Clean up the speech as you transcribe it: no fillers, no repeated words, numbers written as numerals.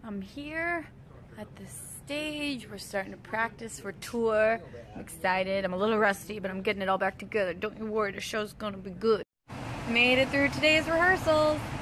I'm here at the stage. We're starting to practice for tour. I'm excited. I'm a little rusty, but I'm getting it all back together. Don't you worry, the show's gonna be good. Made it through today's rehearsals.